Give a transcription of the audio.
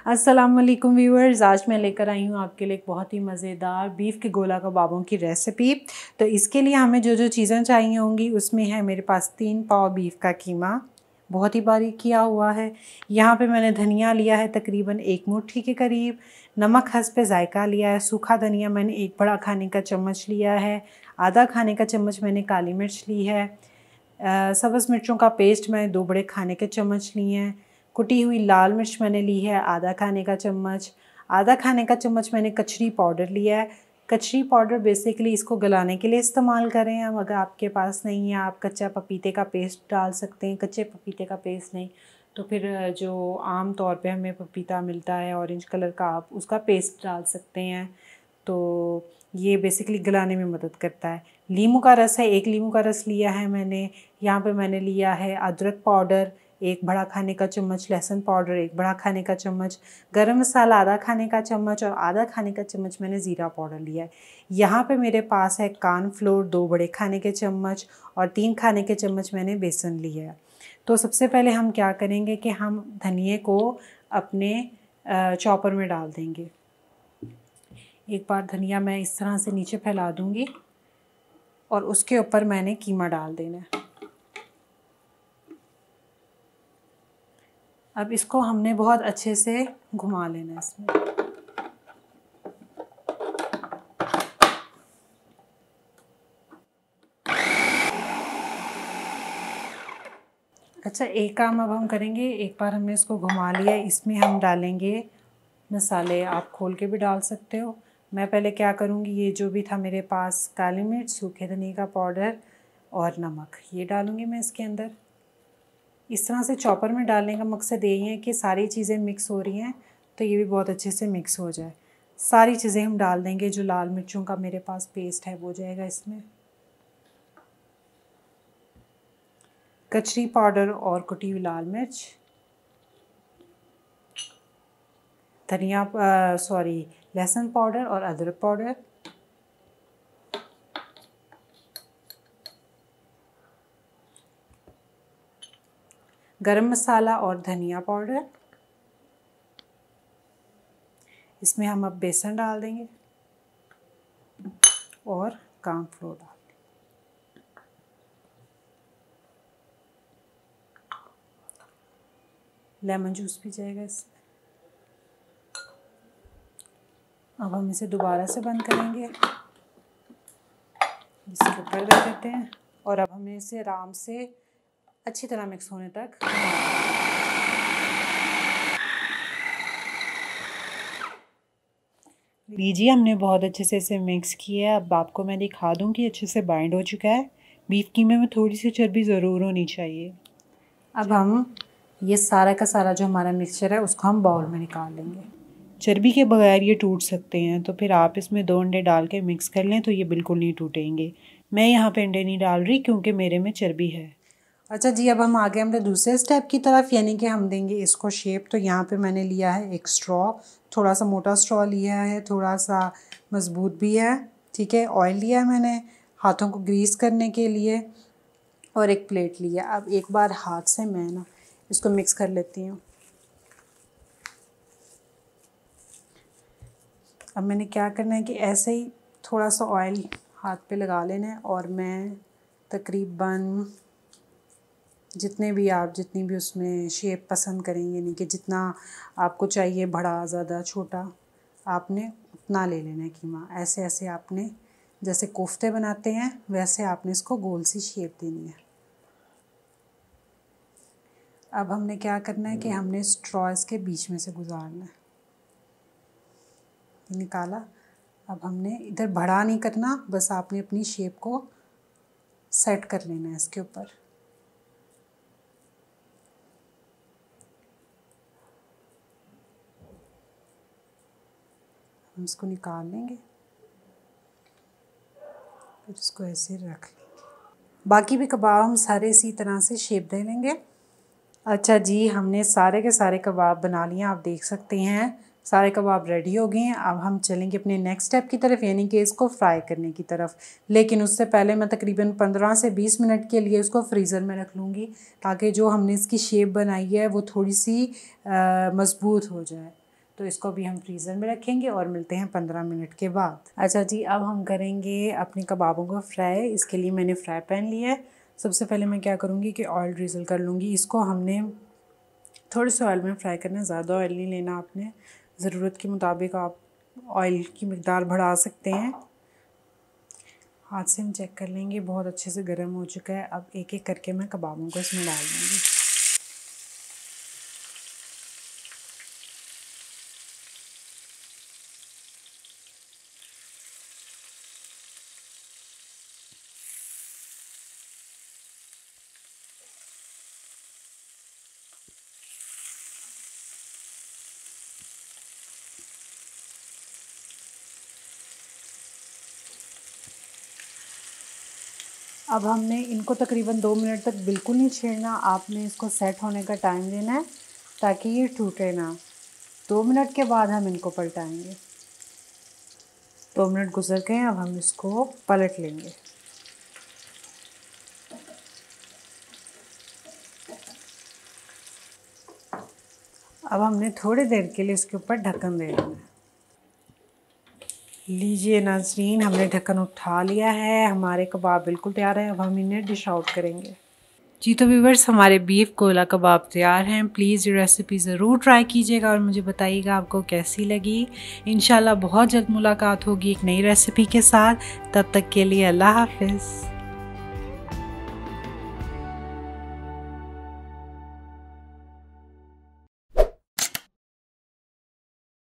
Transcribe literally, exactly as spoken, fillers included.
अस्सलाम वालेकुम व्यूअर्स, आज मैं लेकर आई हूँ आपके लिए एक बहुत ही मज़ेदार बीफ के गोला कबाबों की रेसिपी। तो इसके लिए हमें जो जो चीज़ें चाहिए होंगी उसमें है मेरे पास तीन पाव बीफ का कीमा, बहुत ही बारीक किया हुआ है। यहाँ पे मैंने धनिया लिया है तकरीबन एक मुट्ठी के करीब, नमक हस्ब जायका लिया है, सूखा धनिया मैंने एक बड़ा खाने का चम्मच लिया है, आधा खाने का चम्मच मैंने काली मिर्च ली है, सब्ज़ मिर्चों का पेस्ट मैंने दो बड़े खाने के चम्मच लिए हैं, कुटी हुई लाल मिर्च मैंने ली है आधा खाने का चम्मच, आधा खाने का चम्मच मैंने कचरी पाउडर लिया है। कचरी पाउडर बेसिकली इसको गलाने के लिए इस्तेमाल करें हम, अगर आपके पास नहीं है आप कच्चा पपीते का पेस्ट डाल सकते हैं। कच्चे पपीते का पेस्ट नहीं तो फिर जो आम तौर पे हमें पपीता मिलता है ऑरेंज कलर का, आप उसका पेस्ट डाल सकते हैं। तो ये बेसिकली गलाने में मदद करता है। नींबू का रस है, एक नींबू का रस लिया है मैंने। यहाँ पे मैंने लिया है अदरक पाउडर एक बड़ा खाने का चम्मच, लहसुन पाउडर एक बड़ा खाने का चम्मच, गरम मसाला आधा खाने का चम्मच और आधा खाने का चम्मच मैंने ज़ीरा पाउडर लिया है। यहाँ पे मेरे पास है कॉर्नफ्लोर दो बड़े खाने के चम्मच और तीन खाने के चम्मच मैंने बेसन लिया है। तो सबसे पहले हम क्या करेंगे कि हम धनिए को अपने चॉपर में डाल देंगे। एक बार धनिया मैं इस तरह से नीचे फैला दूँगी और उसके ऊपर मैंने कीमा डाल देना है। अब इसको हमने बहुत अच्छे से घुमा लेना है इसमें। अच्छा, एक काम अब हम करेंगे, एक बार हमने इसको घुमा लिया, इसमें हम डालेंगे मसाले। आप खोल के भी डाल सकते हो। मैं पहले क्या करूँगी, ये जो भी था मेरे पास काली मिर्च, सूखे धनिए का पाउडर और नमक, ये डालूँगी मैं इसके अंदर। इस तरह से चॉपर में डालने का मकसद यही है कि सारी चीज़ें मिक्स हो रही हैं तो ये भी बहुत अच्छे से मिक्स हो जाए। सारी चीज़ें हम डाल देंगे, जो लाल मिर्चों का मेरे पास पेस्ट है वो जाएगा इसमें, कचरी पाउडर और कुटी हुई लाल मिर्च, धनिया सॉरी लहसुन पाउडर और अदरक पाउडर, गरम मसाला और धनिया पाउडर। इसमें हम अब बेसन डाल देंगे और कॉर्नफ्लोर डाल देंगे। लेमन जूस भी जाएगा इसमें। अब हम इसे दोबारा से बंद करेंगे, इसके ऊपर रख देते हैं और अब हमें इसे आराम से अच्छी तरह मिक्स होने तक लीजिए। हमने बहुत अच्छे से इसे मिक्स किया है। अब आपको मैं दिखा दूं कि अच्छे से बाइंड हो चुका है। बीफ कीमे में थोड़ी सी चर्बी ज़रूर होनी चाहिए। अब हम ये सारा का सारा जो हमारा मिक्सचर है उसको हम बाउल में निकाल लेंगे। चर्बी के बगैर ये टूट सकते हैं, तो फिर आप इसमें दो अंडे डाल के मिक्स कर लें तो ये बिल्कुल नहीं टूटेंगे। मैं यहाँ पे अंडे नहीं डाल रही क्योंकि मेरे में चर्बी है। अच्छा जी, अब हम आगे हमने दूसरे स्टेप की तरफ, यानी कि हम देंगे इसको शेप। तो यहाँ पे मैंने लिया है एक स्ट्रॉ, थोड़ा सा मोटा स्ट्रॉ लिया है, थोड़ा सा मज़बूत भी है, ठीक है। ऑयल लिया है मैंने हाथों को ग्रीस करने के लिए और एक प्लेट लिया। अब एक बार हाथ से मैं ना इसको मिक्स कर लेती हूँ। अब मैंने क्या करना है कि ऐसे ही थोड़ा सा ऑयल हाथ पे लगा लेना है और मैं तकरीबन जितने भी आप जितनी भी उसमें शेप पसंद करेंगे, यानी कि जितना आपको चाहिए, बड़ा ज़्यादा छोटा, आपने उतना ले लेना है कीमा। ऐसे ऐसे आपने जैसे कोफ्ते बनाते हैं वैसे आपने इसको गोल सी शेप देनी है। अब हमने क्या करना है कि हमने स्ट्रॉ इसके बीच में से गुजारना है, निकाला। अब हमने इधर बड़ा नहीं करना, बस आपने अपनी शेप को सेट कर लेना है इसके ऊपर। हम इसको निकाल लेंगे, फिर इसको ऐसे रख लेंगे। बाकी भी कबाब हम सारे इसी तरह से शेप दे लेंगे। अच्छा जी, हमने सारे के सारे कबाब बना लिए, आप देख सकते हैं सारे कबाब रेडी हो गए हैं। अब हम चलेंगे अपने नेक्स्ट स्टेप की तरफ, यानी कि इसको फ्राई करने की तरफ। लेकिन उससे पहले मैं तकरीबन पंद्रह से बीस मिनट के लिए इसको फ्रीज़र में रख लूँगी, ताकि जो हमने इसकी शेप बनाई है वो थोड़ी सी मज़बूत हो जाए। तो इसको भी हम फ्रीज़र में रखेंगे और मिलते हैं पंद्रह मिनट के बाद। अच्छा जी, अब हम करेंगे अपने कबाबों को फ्राई। इसके लिए मैंने फ्राई पैन लिया है। सबसे पहले मैं क्या करूँगी कि ऑयल ड्रिजल कर लूँगी। इसको हमने थोड़े से ऑयल में फ्राई करना है, ज़्यादा ऑयल नहीं लेना आपने। ज़रूरत के मुताबिक आप ऑयल की मिकदार बढ़ा सकते हैं। हाथ से हम चेक कर लेंगे, बहुत अच्छे से गर्म हो चुका है। अब एक एक करके मैं कबाबों को इसमें डाल दूँगी। अब हमने इनको तकरीबन दो मिनट तक बिल्कुल नहीं छेड़ना। आपने इसको सेट होने का टाइम देना है ताकि ये टूटे ना। दो मिनट के बाद हम इनको पलटाएंगे। दो मिनट गुजर गए, अब हम इसको पलट लेंगे। अब हमने थोड़ी देर के लिए इसके ऊपर ढक्कन दे देना है। लीजिए नाज़रीन, हमने ढक्कन उठा लिया है। हमारे कबाब बिल्कुल तैयार है। अब हम इन्हें डिश आउट करेंगे। जी तो व्यूअर्स, हमारे बीफ गोला कबाब तैयार हैं। प्लीज़ ये रेसिपी ज़रूर ट्राई कीजिएगा और मुझे बताइएगा आपको कैसी लगी। इंशाल्लाह बहुत जल्द मुलाकात होगी एक नई रेसिपी के साथ। तब तक के लिए अल्लाह हाफ़िज़।